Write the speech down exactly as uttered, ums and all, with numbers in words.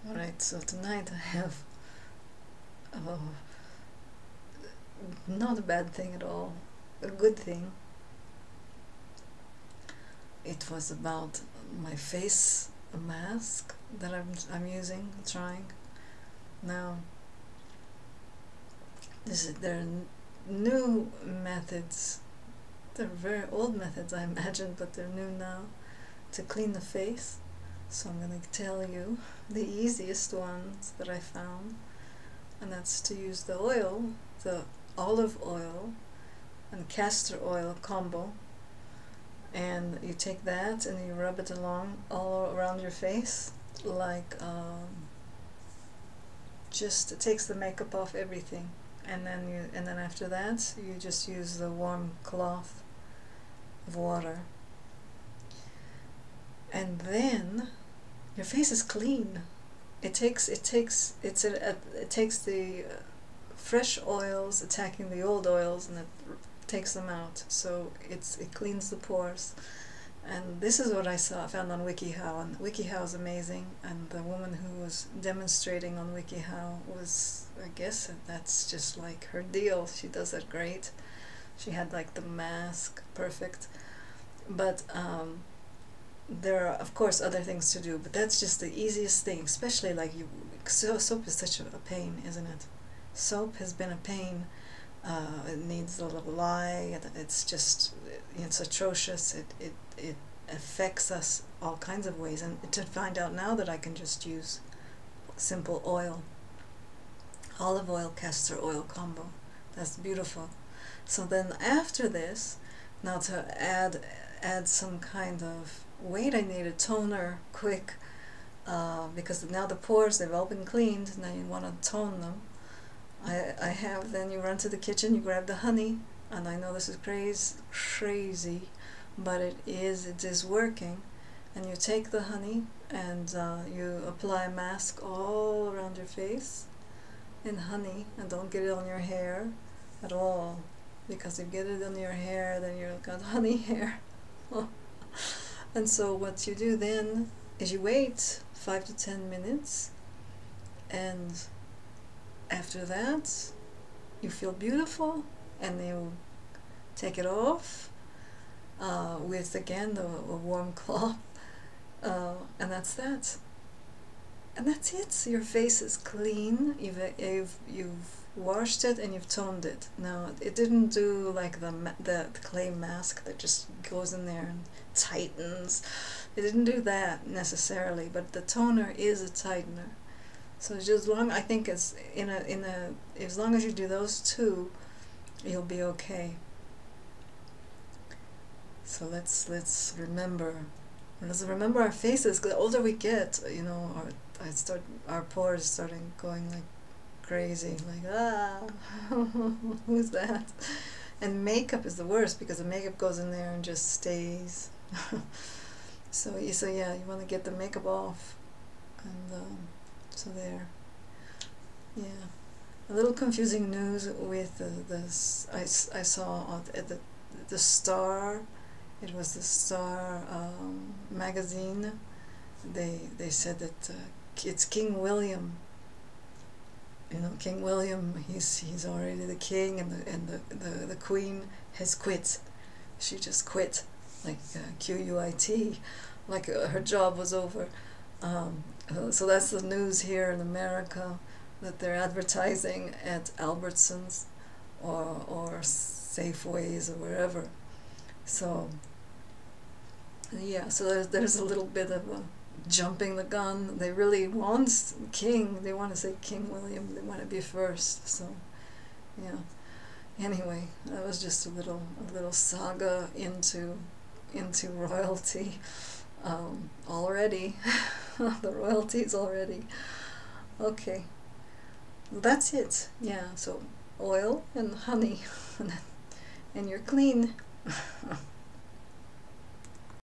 Alright, so tonight I have oh, not a bad thing at all, a good thing. It was about my face mask that I'm, I'm using, trying. Now, this is, there are n- new methods. They're very old methods, I imagine, but they're new now to clean the face. So I'm going to tell you the easiest ones that I found, and that's to use the oil, the olive oil and castor oil combo, and you take that and you rub it along all around your face, like um, just it takes the makeup off everything, and then you and then after that you just use the warm cloth of water, and then your face is clean. It takes it takes it's a, a, it takes the uh, fresh oils attacking the old oils, and it r- takes them out. So it's it cleans the pores. And this is what I saw found on WikiHow, and WikiHow is amazing. And the woman who was demonstrating on WikiHow was, I guess that's just like her deal. She does it great. She had like the mask perfect, but um, there are of course other things to do, but that's just the easiest thing, especially like you so soap is such a, a pain, isn't it? Soap has been a pain. Uh, it needs a little lye. It, it's just it's atrocious. It, it it affects us all kinds of ways, and to find out now that I can just use simple oil, olive oil, castor oil combo, that's beautiful. So then after this, now to add add some kind of weight, I need a toner quick, uh, because now the pores, they've all been cleaned. Now you want to tone them. I, I have, then you run to the kitchen, you grab the honey, and I know this is crazy, crazy, but it is, it is working. And you take the honey and uh, you apply a mask all around your face in honey, and don't get it on your hair at all, because if you get it on your hair, then you've got honey hair. And so what you do then is you wait five to ten minutes, and after that you feel beautiful, and you take it off uh, with again the a warm cloth, uh, and that's that. And that's it. Your face is clean. You've you've you've washed it and you've toned it. Now it didn't do like the ma- the, the clay mask that just goes in there and tightens. It didn't do that necessarily, but the toner is a tightener. So just long I think it's in a in a as long as you do those two, you'll be okay. So let's let's remember let's remember our faces. 'Cause the older we get, you know, our I start our pores starting going like crazy, like ah, who's that? And makeup is the worst because the makeup goes in there and just stays. So you so yeah, you want to get the makeup off, and um, so there. Yeah, a little confusing news with the, the s- I, s- I saw on, at the the Star. It was the Star um, magazine. They they said that uh, it's King William. You know, King William. He's he's already the king, and the and the the, the queen has quit. She just quit, like uh, Q U I T, like uh, her job was over. Um, uh, so that's the news here in America, that they're advertising at Albertsons or or Safeways or wherever. So yeah, so there's there's a little bit of a jumping the gun. They really want King. They want to say King William. They want to be first. So yeah. Anyway, that was just a little a little saga into into royalty um, already. The royalties already. Okay, well, that's it. Yeah. So oil and honey, and you're clean.